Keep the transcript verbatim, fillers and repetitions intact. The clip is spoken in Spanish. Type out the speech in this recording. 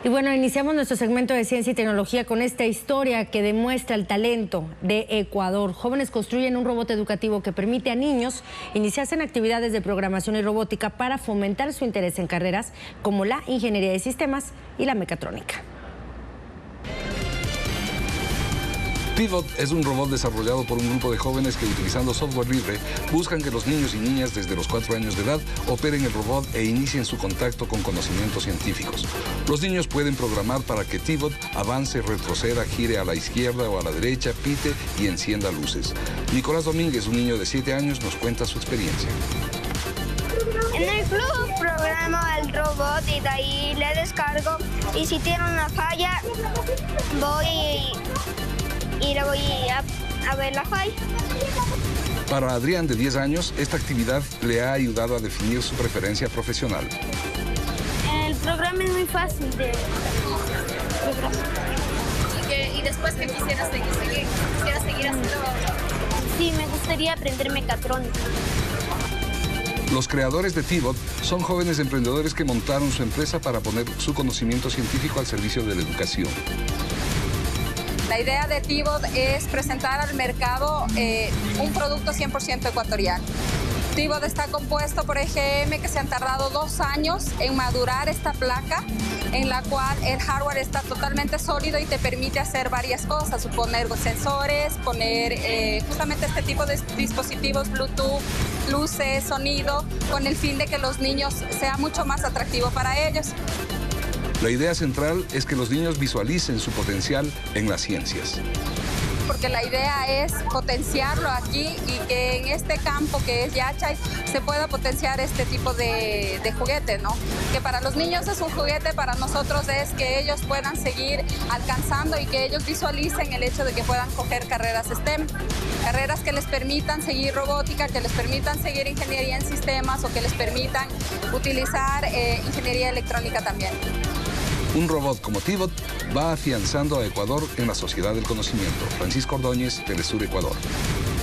Y bueno, iniciamos nuestro segmento de ciencia y tecnología con esta historia que demuestra el talento de Ecuador. Jóvenes construyen un robot educativo que permite a niños iniciarse en actividades de programación y robótica para fomentar su interés en carreras como la ingeniería de sistemas y la mecatrónica. Pivot es un robot desarrollado por un grupo de jóvenes que, utilizando software libre, buscan que los niños y niñas desde los cuatro años de edad operen el robot e inicien su contacto con conocimientos científicos. Los niños pueden programar para que Pivot avance, retroceda, gire a la izquierda o a la derecha, pite y encienda luces. Nicolás Domínguez, un niño de siete años, nos cuenta su experiencia. En el club programo el robot y de ahí le descargo, y si tiene una falla voy y le voy a, a ver la falla. Para Adrián, de diez años, esta actividad le ha ayudado a definir su preferencia profesional. El programa es muy fácil de programar. ¿Y, que, y después que quisieras seguir, seguir, quisieras seguir haciendo? Sí, me gustaría aprender mecatrónica. Los creadores de Pivot son jóvenes emprendedores que montaron su empresa para poner su conocimiento científico al servicio de la educación. La idea de Pivot es presentar al mercado eh, un producto cien por ciento ecuatoriano. Pivot está compuesto por E G M, que se han tardado dos años en madurar esta placa, en la cual el hardware está totalmente sólido y te permite hacer varias cosas, poner sensores, poner eh, justamente este tipo de dispositivos Bluetooth, luces, sonido, con el fin de que los niños sea mucho más atractivo para ellos. La idea central es que los niños visualicen su potencial en las ciencias. Porque la idea es potenciarlo aquí y que en este campo que es Yachay se pueda potenciar este tipo de, de juguete, ¿no? Que para los niños es un juguete, para nosotros es que ellos puedan seguir alcanzando y que ellos visualicen el hecho de que puedan coger carreras STEM, carreras que les permitan seguir robótica, que les permitan seguir ingeniería en sistemas o que les permitan utilizar eh, ingeniería electrónica también. Un robot como Pivot va afianzando a Ecuador en la sociedad del conocimiento. Francisco Ordóñez, Telesur Ecuador.